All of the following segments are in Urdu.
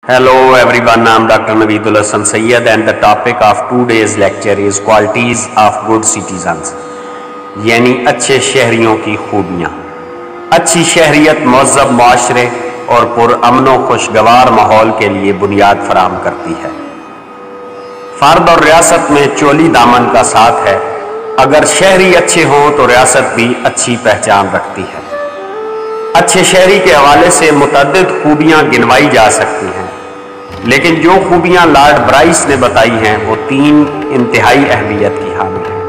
Hello everyone, I am Dr. Naveedul Hasan Sayyed and the topic of today's lecture is qualities of good citizens یعنی اچھے شہریوں کی خوبیاں۔ اچھی شہریت مہذب معاشرے اور پرامن و خوشگوار ماحول کے لیے بنیاد فراہم کرتی ہے۔ فرد اور ریاست میں چولی دامن کا ساتھ ہے۔ اگر شہری اچھے ہوں تو ریاست بھی اچھی پہچان رکھتی ہے۔ اچھے شہری کے حوالے سے متعدد خوبیاں گنوائی جا سکتی ہیں، لیکن جو خوبیاں لارڈ برائس نے بتائی ہیں وہ تین انتہائی اہمیت کی حامل ہیں۔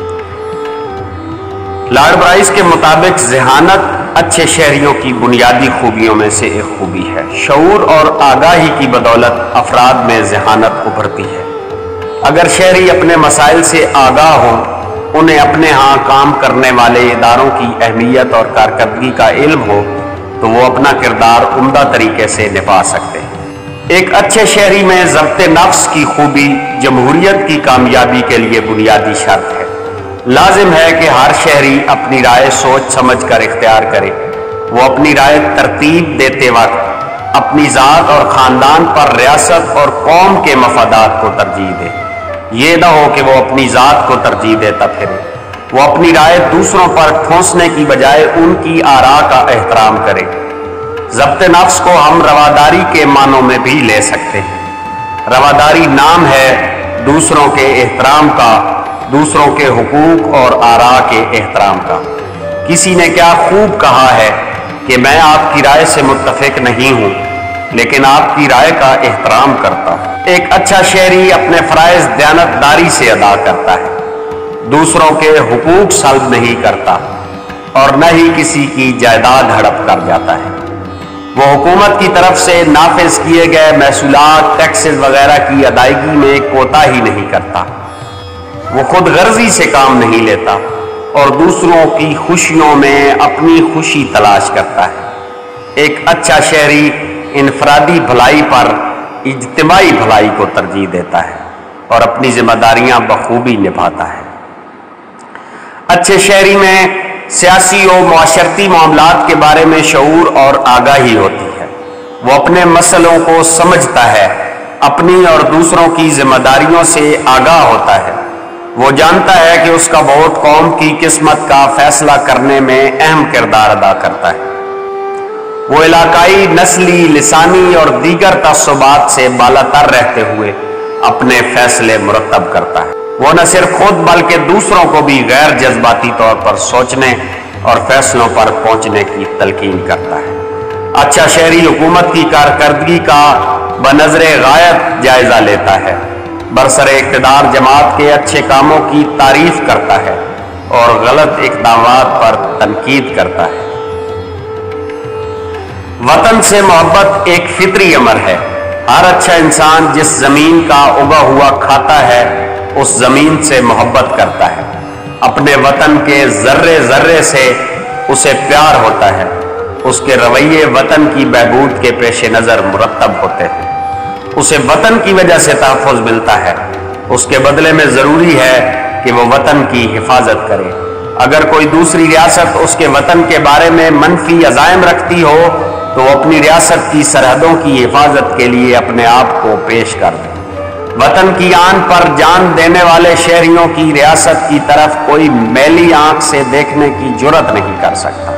لارڈ برائس کے مطابق ذہانت اچھے شہریوں کی بنیادی خوبیوں میں سے ایک خوبی ہے۔ شعور اور آگاہی کی بدولت افراد میں ذہانت ابھرتی ہے۔ اگر شہری اپنے مسائل سے آگاہ ہوں، انہیں اپنے ہاں کام کرنے والے اداروں کی اہمیت اور کارکردگی کا علم ہو، تو وہ اپنا کردار عمدہ طریقے سے نبھا سکتے ہیں۔ ایک اچھے شہری میں ضبط نفس کی خوبی جمہوریت کی کامیابی کے لیے بنیادی شرط ہے۔ لازم ہے کہ ہر شہری اپنی رائے سوچ سمجھ کر اختیار کرے۔ وہ اپنی رائے ترتیب دیتے وقت اپنی ذات اور خاندان پر ریاست اور قوم کے مفادات کو ترجیح دے۔ یہ نہ ہو کہ وہ اپنی ذات کو ترجیح دیتا پھرے۔ وہ اپنی رائے دوسروں پر ٹھونسنے کی بجائے ان کی آراء کا احترام کرے۔ ضبط نفس کو ہم رواداری کے معنوں میں بھی لے سکتے ہیں۔ رواداری نام ہے دوسروں کے احترام کا، دوسروں کے حقوق اور آراء کے احترام کا۔ کسی نے کیا خوب کہا ہے کہ میں آپ کی رائے سے متفق نہیں ہوں، لیکن آپ کی رائے کا احترام کرتا ہوں۔ ایک اچھا شہری اپنے فرائض دیانتداری سے ادا کرتا ہے، دوسروں کے حقوق سلب نہیں کرتا اور نہ ہی کسی کی جائیداد ہڑپ کر جاتا ہے۔ وہ حکومت کی طرف سے نافذ کیے گئے محصولات، ٹیکسز وغیرہ کی ادائیگی میں کوتاہی نہیں کرتا۔ وہ خود غرضی سے کام نہیں لیتا اور دوسروں کی خوشیوں میں اپنی خوشی تلاش کرتا ہے۔ ایک اچھا شہری انفرادی بھلائی پر اجتماعی بھلائی کو ترجیح دیتا ہے اور اپنی ذمہ داریاں بخوبی نبھاتا ہے۔ اچھے شہری میں سیاسی و معاشرتی معاملات کے بارے میں شعور اور آگاہی ہوتی ہے۔ وہ اپنے مسئلوں کو سمجھتا ہے، اپنی اور دوسروں کی ذمہ داریوں سے آگاہ ہوتا ہے۔ وہ جانتا ہے کہ اس کا ووٹ قوم کی قسمت کا فیصلہ کرنے میں اہم کردار ادا کرتا ہے۔ وہ علاقائی، نسلی، لسانی اور دیگر تعصبات سے بالاتر رہتے ہوئے اپنے فیصلے مرتب کرتا ہے۔ وہ نہ صرف خود بلکہ دوسروں کو بھی غیر جذباتی طور پر سوچنے اور فیصلوں پر پہنچنے کی تلقین کرتا ہے۔ اچھا شہری حکومت کی کارکردگی کا بنظر غایت جائزہ لیتا ہے، برسر اقتدار جماعت کے اچھے کاموں کی تعریف کرتا ہے اور غلط اقدامات پر تنقید کرتا ہے۔ وطن سے محبت ایک فطری امر ہے۔ ہر اچھا انسان جس زمین کا اگا ہوا کھاتا ہے اس زمین سے محبت کرتا ہے۔ اپنے وطن کے ذرے ذرے سے اسے پیار ہوتا ہے۔ اس کے رویے وطن کی بہبود کے پیش نظر مرتب ہوتے ہیں۔ اسے وطن کی وجہ سے تحفظ ملتا ہے۔ اس کے بدلے میں ضروری ہے کہ وہ وطن کی حفاظت کرے۔ اگر کوئی دوسری ریاست اس کے وطن کے بارے میں منفی عزائم رکھتی ہو تو وہ اپنی ریاست کی سرحدوں کی حفاظت کے لیے اپنے آپ کو پیش کر دے۔ وطن کی آن پر جان دینے والے شہریوں کی ریاست کی طرف کوئی میلی آنکھ سے دیکھنے کی جرات نہیں کر سکتا۔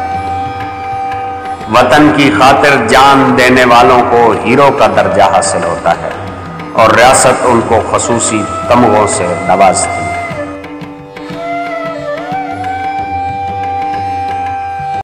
وطن کی خاطر جان دینے والوں کو ہیرو کا درجہ حاصل ہوتا ہے اور ریاست ان کو خصوصی تمغوں سے نوازتی ہے۔